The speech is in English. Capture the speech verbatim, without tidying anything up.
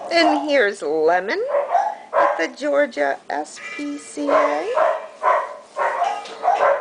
And here's Lemon at the Georgia S P C A.